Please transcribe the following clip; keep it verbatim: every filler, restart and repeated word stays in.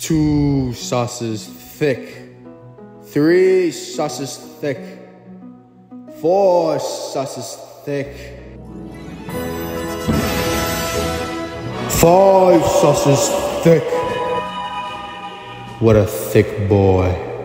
Two sauces thick. Three sauces thick. Four sauces thick. Five sauces thick. What a thick boy.